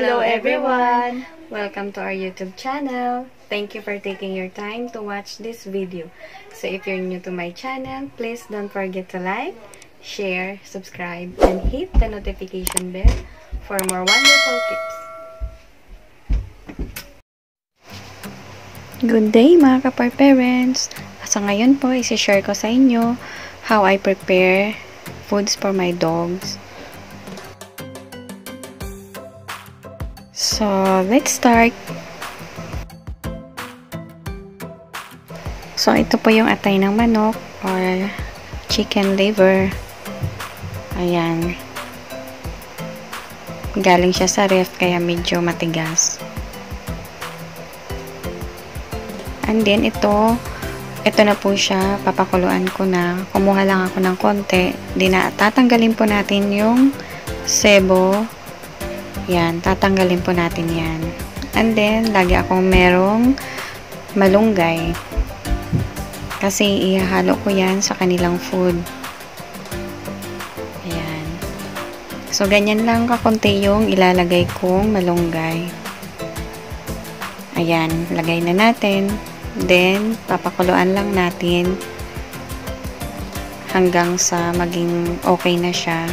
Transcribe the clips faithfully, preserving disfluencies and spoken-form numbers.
Hello everyone! Welcome to our YouTube channel. Thank you for taking your time to watch this video. So if you're new to my channel, please don't forget to like, share, subscribe, and hit the notification bell for more wonderful tips. Good day mga kapar parents! So ngayon po, isi-share ko sa inyo how I prepare foods for my dogs. So, let's start. So, ito po yung atay ng manok or chicken liver. Ayan. Galing siya sa ref kaya medyo matigas. And then, ito, ito na po siya. Papakuluan ko na. Kumuha lang ako ng konti. Di na, tatanggalin po natin yung sebo. Yan, tatanggalin po natin yan. And then, lagi akong merong malunggay. Kasi ihahalo ko yan sa kanilang food. Ayan. So, ganyan lang kakunti yung ilalagay kong malunggay. Ayan, lagay na natin. Then, papakuluan lang natin hanggang sa maging okay na siya.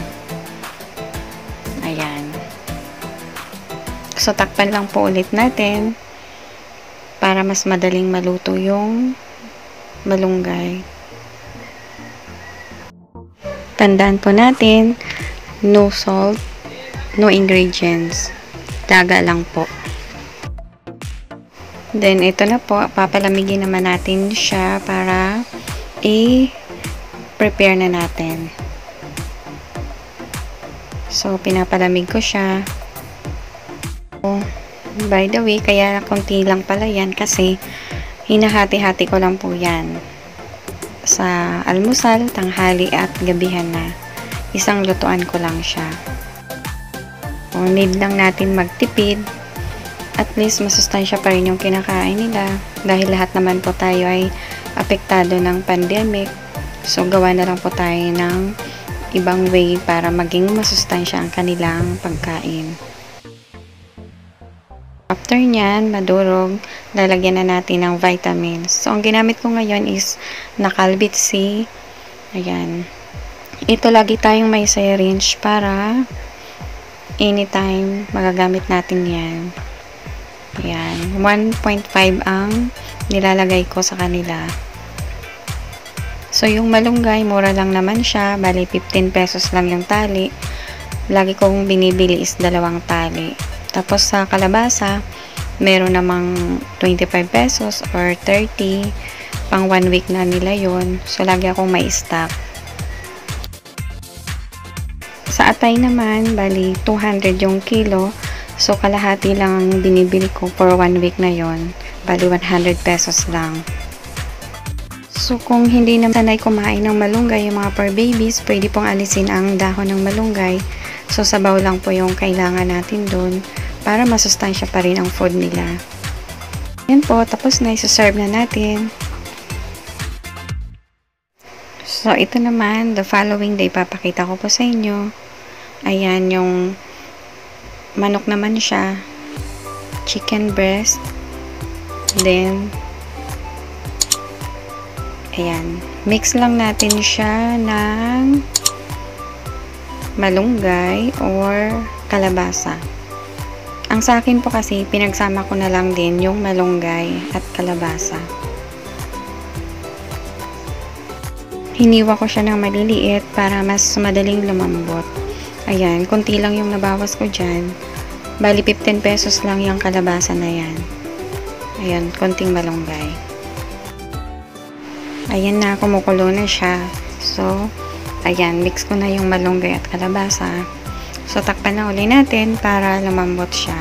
Ayan. So, takpan lang po ulit natin para mas madaling maluto yung malunggay. Tandaan po natin, no salt, no ingredients. Daga lang po. Then, ito na po. Papalamigin naman natin siya para i-prepare na natin. So, pinapalamig ko siya. By the way, kaya konti lang pala yan kasi hinahati-hati ko lang po yan sa almusal, tanghali at gabihan na. Isang lutuan ko lang siya. O, need lang natin magtipid. At least masustansya pa rin yung kinakain nila dahil lahat naman po tayo ay apektado ng pandemic. So, gawa na lang po tayo ng ibang way para maging masustansya ang kanilang pagkain. After nyan, madurog, lalagyan na natin ng vitamins. So, ang ginamit ko ngayon is Nakalbit C. Ayan. Ito lagi tayong may syringe para anytime magagamit natin yan. Ayan. one point five ang nilalagay ko sa kanila. So, yung malunggay, mura lang naman siya. Bali, fifteen pesos lang yung tali. Lagi kong binibili is dalawang tali. Tapos sa kalabasa, meron namang twenty-five pesos or thirty. Pang one week na nila yon. So, lagi akong may stock. Sa atay naman, bali two hundred yung kilo. So, kalahati lang ang binibili ko for one week na yon. Bali one hundred pesos lang. So, kung hindi naman sanay kumain ng malunggay yung mga fur babies, pwede pong alisin ang dahon ng malunggay. So, sabaw lang po yung kailangan natin dun para masustansya pa rin ang food nila. Yan po, tapos na, isa-serve na natin. So, ito naman, the following day, papakita ko po sa inyo. Ayan, yung manok naman siya. Chicken breast. Then, ayan, mix lang natin siya ng malunggay or kalabasa. Ang sa akin po kasi, pinagsama ko na lang din yung malunggay at kalabasa. Hiniwa ko siya ng maliliit para mas madaling lumambot. Ayan, konti lang yung nabawas ko dyan. Bali, fifteen pesos lang yung kalabasa na yan. Ayan, konting malunggay. Ayan na, kumukulo na siya. So, ayan, mix ko na yung malunggay at kalabasa. So, takpan na uli natin para lumambot siya.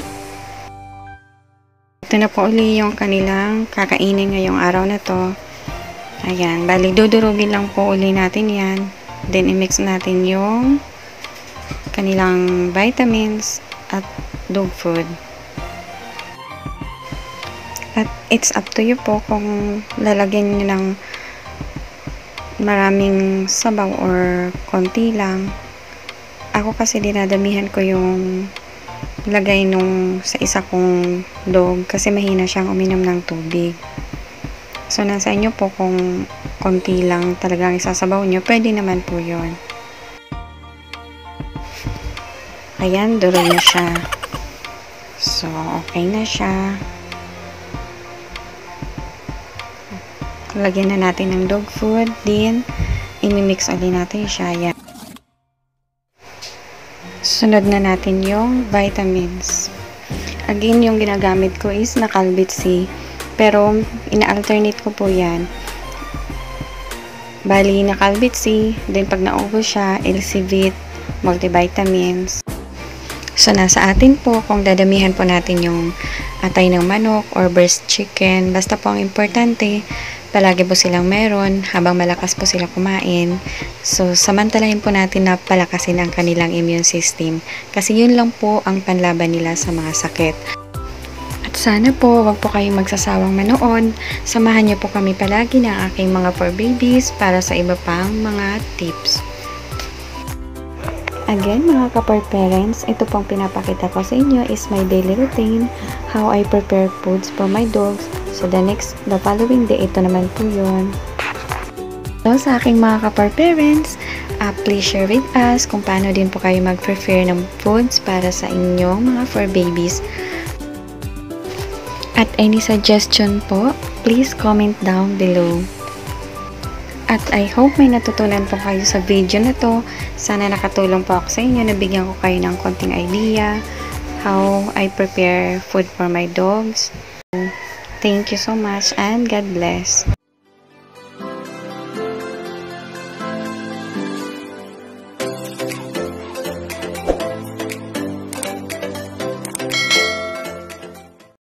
Ito na po uli yung kanilang kakainin ngayong araw na to. Ayan, bali dudurugin lang po uli natin yan. Then, i-mix natin yung kanilang vitamins at dog food. At it's up to you po kung lalagyan nyo ng maraming sabaw or konti lang. Ako kasi dinadamihan ko yung lagay nung sa isa kong dog kasi mahina siyang uminom ng tubig. So, nasa inyo po kung konti lang talagang isasabaw nyo, pwede naman po yun. Ayan, durog na siya. So, okay na siya. Lagyan na natin ng dog food. Then, imimix ulit natin siya. Ayan. Sunod na natin yung vitamins. Again, yung ginagamit ko is na Calbit C. Pero, ina-alternate ko po yan. Bali, na Calbit C. Then, pag naubos siya, L-Civit, multivitamins. So, nasa atin po kung dadamihan po natin yung atay ng manok or breast chicken. Basta po ang importante, palagi po silang meron habang malakas po sila kumain. So, samantalahin po natin na palakasin ang kanilang immune system. Kasi yun lang po ang panlaban nila sa mga sakit. At sana po, wag po kayong magsasawang manood. Samahan niyo po kami palagi ng aking mga fur babies para sa iba pang mga tips. Again, mga kapar parents, ito pong pinapakita ko sa inyo is my daily routine, how I prepare foods for my dogs. So, the next, the following day, ito naman po yun. So, sa aking mga kapar parents, uh, please share with us kung paano din po kayo mag-prepare ng foods para sa inyong mga fur babies. At any suggestion po, please comment down below. At I hope may natutunan po kayo sa video na to. Sana nakatulong po ako sa inyo. Nabigyan ko kayo ng konting idea how I prepare food for my dogs. Thank you so much and God bless.